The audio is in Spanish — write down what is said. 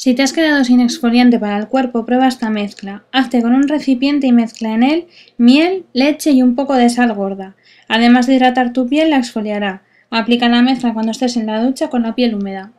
Si te has quedado sin exfoliante para el cuerpo, prueba esta mezcla. Hazte con un recipiente y mezcla en él miel, leche y un poco de sal gorda. Además de hidratar tu piel, la exfoliará. Aplica la mezcla cuando estés en la ducha con la piel húmeda.